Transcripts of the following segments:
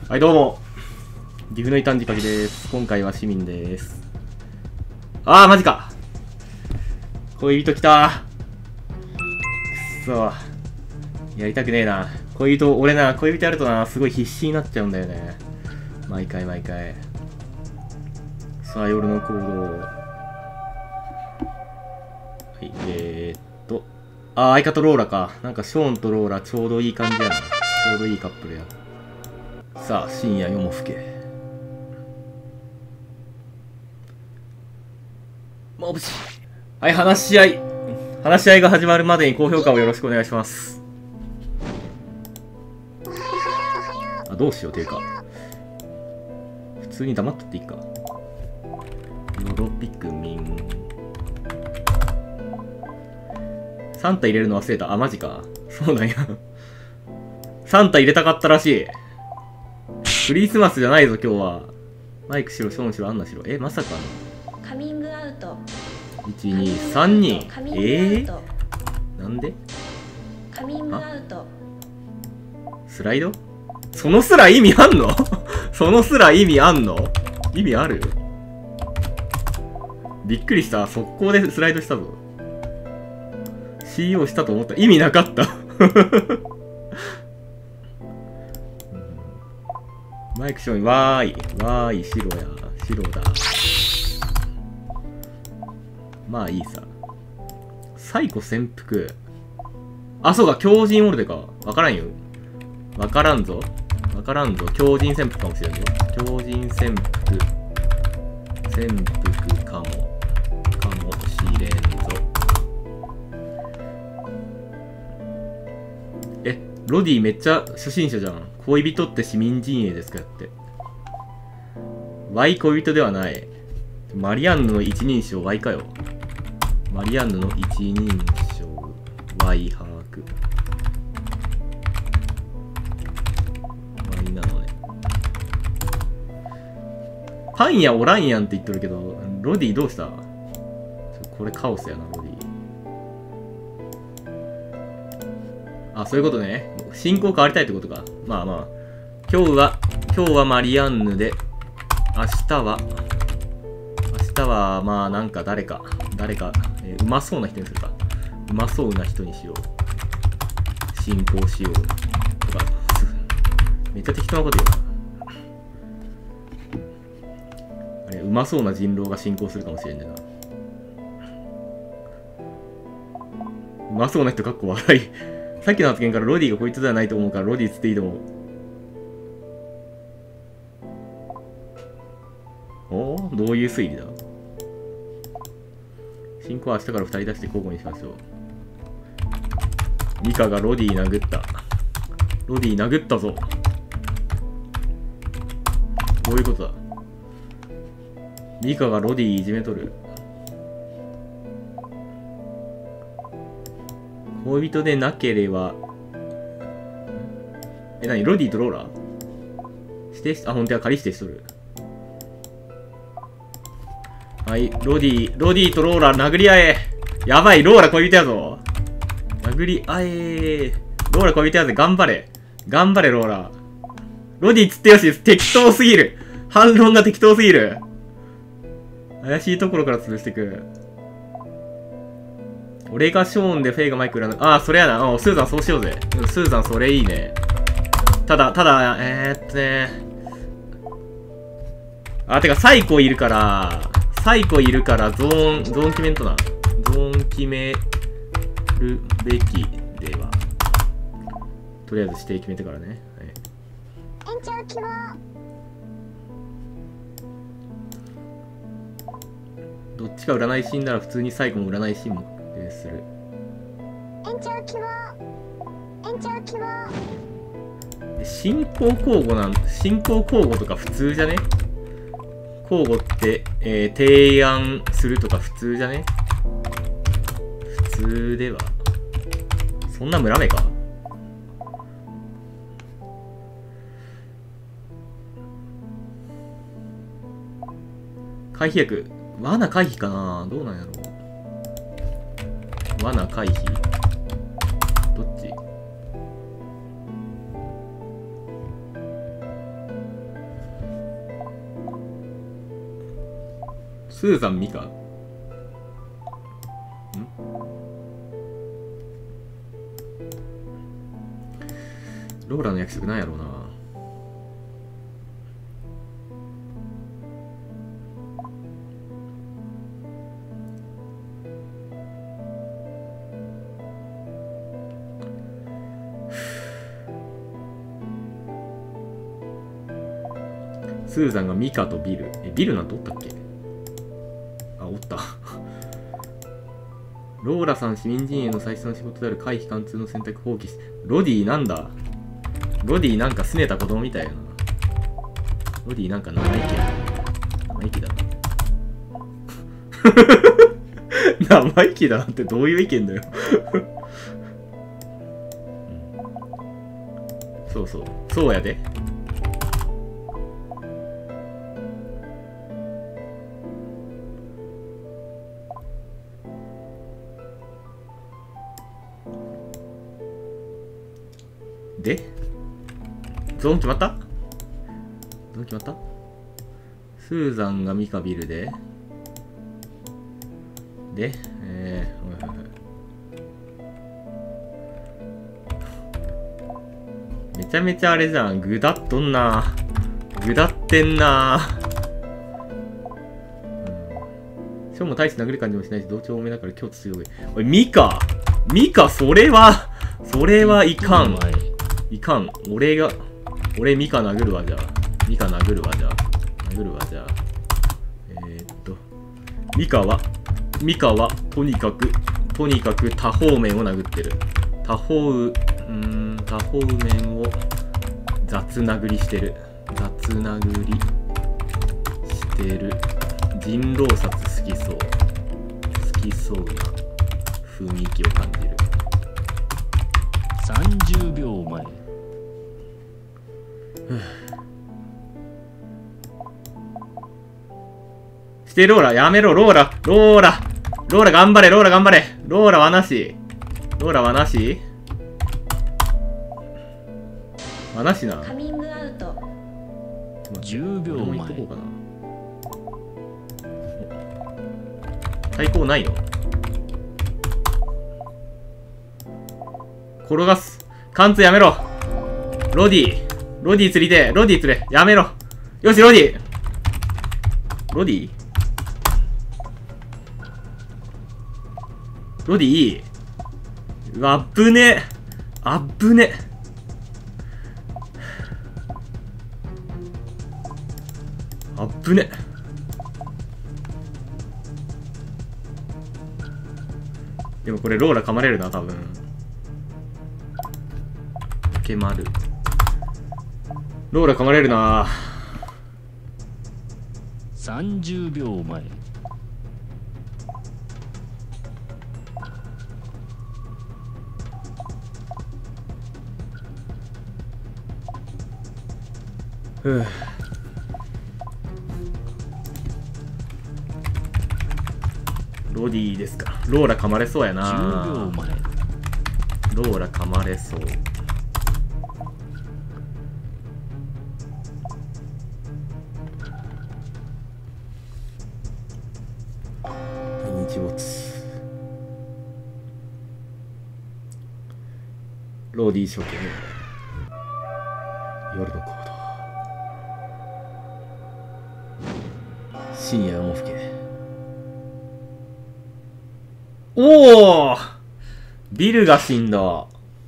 はい、どうも。岐阜の異端児かきです。今回は市民です。あー、マジか。恋人来た。くそ。やりたくねえな。恋人、俺な、恋人やるとな、すごい必死になっちゃうんだよね。毎回。さあ、夜の行動。はい、相方ローラか。なんかショーンとローラ、ちょうどいい感じやな。ちょうどいいカップルや。さあ、深夜夜も更け。まぶしい。はい、話し合いが始まるまでに高評価をよろしくお願いします。あ、どうしよう、ていうか。普通に黙っとっていいか。ヨロピクミン。サンタ入れるの忘れた。あ、マジか。そうなんや。サンタ入れたかったらしい。クリスマスじゃないぞ、今日は。マイクしろ、ショーンしろ、アンナしろ。まさかの。 カミングアウト。 1、2、3人。なんでカミングアウト。 スライドそのすら意味あんのそのすら意味あんの意味あるびっくりした。速攻でスライドしたぞ。CO したと思った。意味なかった。マイクショーにわーい、白や、白だ。まあいいさ。最古潜伏。あ、そうか、強靭オルデか。わからんよ。わからんぞ。強靭潜伏かもしれんぞ。強靭潜伏かもしれんぞ。ロディめっちゃ初心者じゃん。恋人って市民陣営ですかって。Y 恋人ではない。マリアンヌの一人称 Y かよ。マリアンヌの一人称 Y 把握。Y なのね。パン屋おらんやんって言っとるけど、ロディどうした？これカオスやな、ロディ。あ、そういうことね。進行変わりたいってことか。まあまあ。今日はマリアンヌで、明日は、まあなんか誰か、うまそうな人にするか。うまそうな人にしよう。進行しよう。とか、めっちゃ適当なこと言うな。あれ、うまそうな人狼が進行するかもしれんねんな。うまそうな人かっこ笑い。さっきの発言からロディがこいつではないと思うからロディつっていいと思う。おお、どういう推理だ？進行は明日から2人出して交互にしましょう。ミカがロディ殴った。ロディ殴ったぞ。どういうことだ？ミカがロディいじめとる。恋人でなければ。何ロディとローラ指定し、あ、ほんとや、仮指定しとる。はい、ロディとローラ殴り合え。やばい、ローラ恋人やぞ。殴り合え。ローラ恋人やぜ。頑張れ、ローラ。ロディつってよし、適当すぎる。反論が適当すぎる。怪しいところから潰していく。俺がショーンでフェイがマイク裏の。ああ、それやな。スーザンそうしようぜ。スーザンそれいいね。ただ、てか、サイコいるから、ゾーン決めんとな。ゾーン決めるべきでは。とりあえず指定決めてからね。はい、 延長希望。 どっちか占い師なら普通にサイコも占い師もする。 延長希望。 進行交互とか普通じゃね？交互って、提案するとか普通じゃね？普通では。そんな村目か？回避薬。罠回避かな？どうなんやろう。罠回避。どっち？ スーザンミカんローラの約束なんやろうな。スーザンがミカとビル。ビルなんておったっけ？あ、おった。ローラさん、市民陣営の最初の仕事である回避貫通の選択放棄し、ロディなんだ？ロディなんか拗ねた子供みたいやな。ロディなんか生意気やな。生意気だな。生意気だなってどういう意見だよ。そうそう。そうやで。でゾーン決まった？ゾーン決まった？スーザンがミカビルでおいおいおい。めちゃめちゃあれじゃん。ぐだっとんな。ぐだってんな。ショーも大して殴る感じもしないし、同調多めだから今日強い。おい、ミカ、それはいかん。いかん。俺ミカ殴るわ、じゃあ。殴るわ、じゃあ。ミカは、とにかく多方面を殴ってる。多方面を雑殴りしてる。人狼殺好きそうな雰囲気を感じる。 30秒前。 してローラ、やめろ、ローラ頑張れ、ローラはなしな。 カミングアウト。 10秒前。 対抗ないの？転がす。貫通やめろ。ロディ釣りて。やめろ。よし、ロディいい。うわ、あっぶね。でもこれローラ噛まれるな、多分。ローラ噛まれるな。 30秒前。 ロディですか。ローラ噛まれそうやな。 10秒前。 ローラ噛まれそう。日没。ローディ処刑。夜の行動。深夜も更け。おお、ビルが死んだ。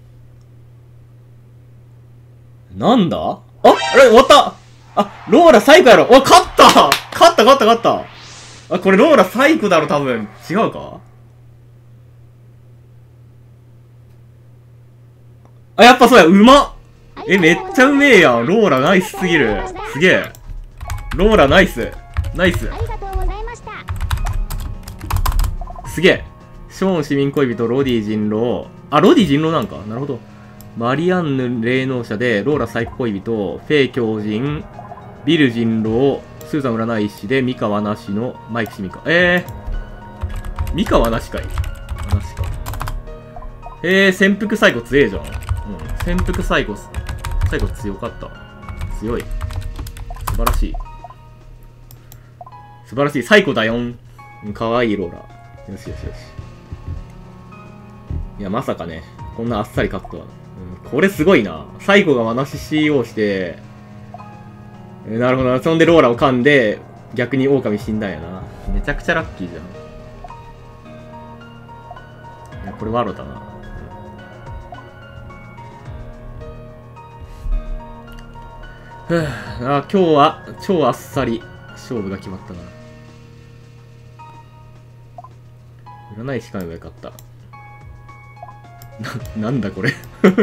なんだ？あれ終わった。あ、ローラ最高やろ。お、勝った。あ、これローラ最高だろ、多分。違うか？あ、やっぱそうや、うまっ。めっちゃうめえやん。ローラナイスすぎる。すげえ。ローラナイス。 ありがとうございました。 すげえ。ショーン市民恋人、ロディ人狼。あ、ロディ人狼なんか。なるほど。マリアンヌ霊能者で、ローラ最高恋人、フェイ狂人、ビル人狼、スーザン占い師で、ミカはなしの、マイクシミカ。ミカはなしかい。なしか。潜伏サイコ強えじゃん。潜伏サイコ強かった。強い。素晴らしい。 素晴らしい。最高だよん。かわいいローラ。よしよしよし。いや、まさかね、こんなあっさり勝ったわ。これすごいな。最後がマナシ CO して、なるほどな。そんでローラを噛んで、逆に狼死んだんやな。めちゃくちゃラッキーじゃん。いや、これワロだな。ふぅ、今日は超あっさり勝負が決まったな。占い師かめばよかった。なんだこれ。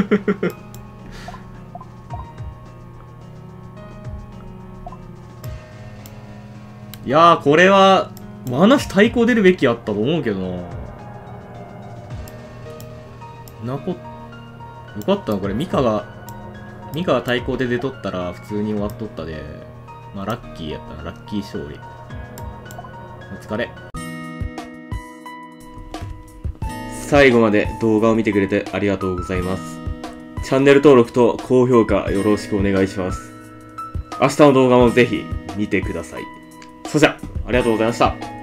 いやー、これは、話対抗出るべきやったと思うけどな。よかったな、これ。ミカが対抗で出とったら普通に終わっとったで。まあ、ラッキーやったな。ラッキー勝利。お疲れ。最後まで動画を見てくれてありがとうございます。チャンネル登録と高評価よろしくお願いします。明日の動画もぜひ見てください。それじゃ、ありがとうございました。